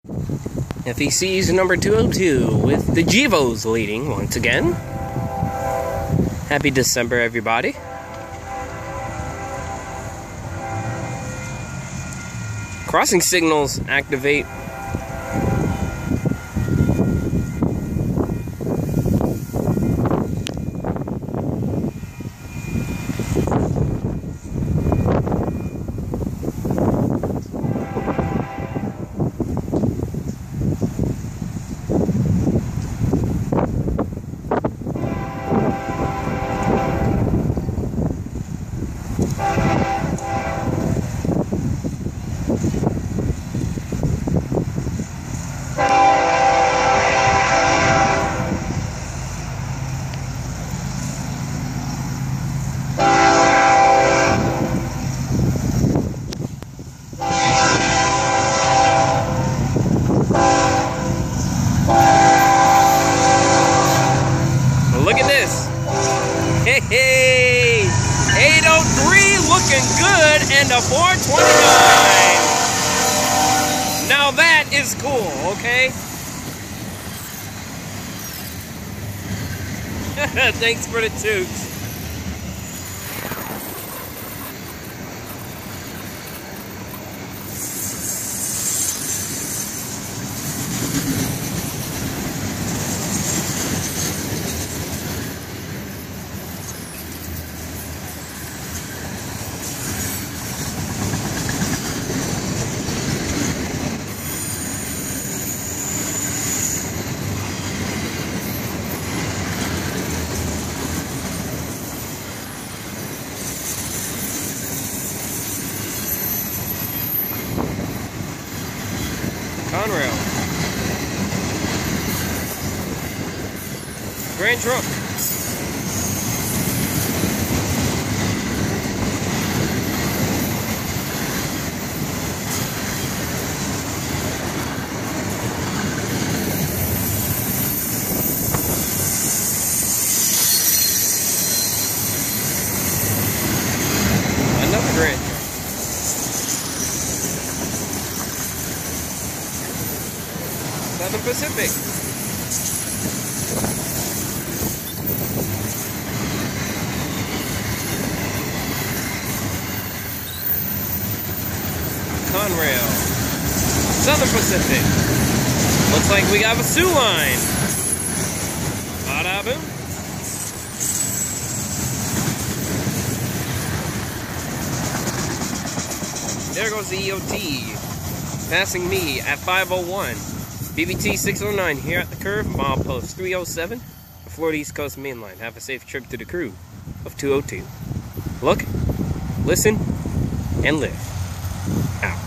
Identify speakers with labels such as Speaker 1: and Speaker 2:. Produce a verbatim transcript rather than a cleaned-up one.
Speaker 1: F E C's number two oh two with the Gevos leading once again. Happy December, everybody. Crossing signals activate. Look at this. Hey, hey, eight oh three looking good and a four twenty-nine. Now that is cool, okay? Thanks for the toots. Conrail. Grand Trunk. Another Grand Trunk. Southern Pacific. Conrail. Southern Pacific. Looks like we got a Soo line. Bada boom. There goes the E O T. Passing me at five oh one. B B T six oh nine here at the curve, milepost three oh seven, the Florida East Coast Main Line. Have a safe trip to the crew of two oh two. Look, listen, and live. Out.